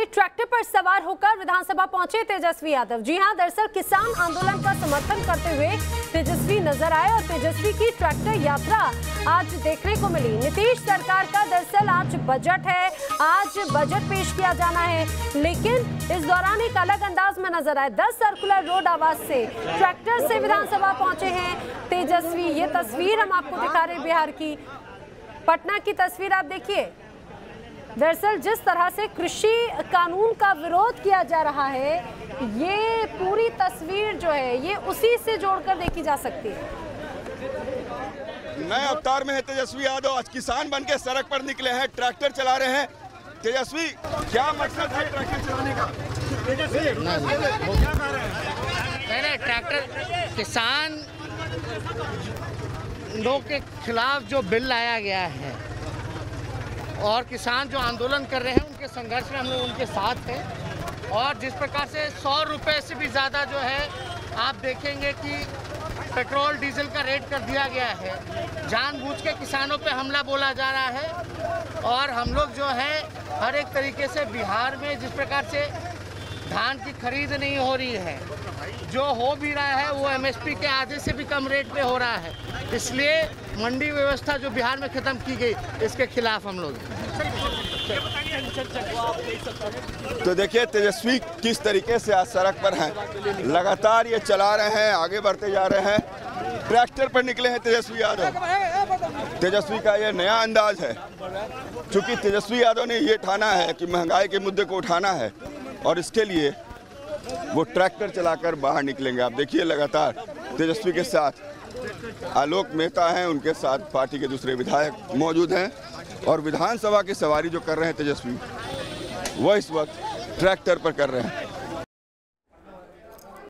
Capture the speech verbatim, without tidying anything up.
Tractor पर सवार होकर विधानसभा पहुंचे तेजस्वी यादव। जी हां, दरअसल किसान आंदोलन का समर्थन करते हुए तेजस्वी नजर आए और तेजस्वी की ट्रैक्टर यात्रा आज देखने को मिली। नीतीश सरकार का दरअसल आज बजट है, आज बजट पेश किया जाना है, लेकिन इस दौरान एक अलग अंदाज में नजर आए। दस सर्कुलर रोड आवाज से ट्रैक्टर से विधानसभा पहुंचे हैं तेजस्वी। ये तस्वीर हम आपको दिखा रहे बिहार की, पटना की तस्वीर आप देखिए। दरअसल जिस तरह से कृषि कानून का विरोध किया जा रहा है, ये पूरी तस्वीर जो है ये उसी से जोड़कर देखी जा सकती है। नए अवतार में है तेजस्वी यादव। आज किसान बन के सड़क पर निकले हैं, ट्रैक्टर चला रहे हैं। तेजस्वी, क्या मकसद है ट्रैक्टर चलाने का? नहीं, ट्रैक्टर किसान लोग के खिलाफ जो बिल लाया गया है और किसान जो आंदोलन कर रहे हैं उनके संघर्ष में हम लोग उनके साथ हैं। और जिस प्रकार से सौ रुपये से भी ज़्यादा जो है आप देखेंगे कि पेट्रोल डीजल का रेट कर दिया गया है, जानबूझ के किसानों पे हमला बोला जा रहा है। और हम लोग जो है हर एक तरीके से बिहार में जिस प्रकार से धान की खरीद नहीं हो रही है, जो हो भी रहा है वो एमएसपी के आधे से भी कम रेट पे हो रहा है, इसलिए मंडी व्यवस्था जो बिहार में ख़त्म की गई इसके खिलाफ हम लोग। तो देखिए तेजस्वी किस तरीके से आज सड़क पर हैं, लगातार ये चला रहे हैं, आगे बढ़ते जा रहे हैं। ट्रैक्टर पर निकले हैं तेजस्वी यादव। तेजस्वी का ये नया अंदाज है, क्योंकि तेजस्वी यादव ने ये ठाना है कि महंगाई के मुद्दे को उठाना है और इसके लिए वो ट्रैक्टर चलाकर बाहर निकलेंगे। आप देखिए लगातार तेजस्वी के साथ आलोक मेहता हैं, उनके साथ पार्टी के दूसरे विधायक मौजूद हैं और विधानसभा की सवारी जो कर रहे हैं तेजस्वी, वो इस वक्त ट्रैक्टर पर कर रहे हैं।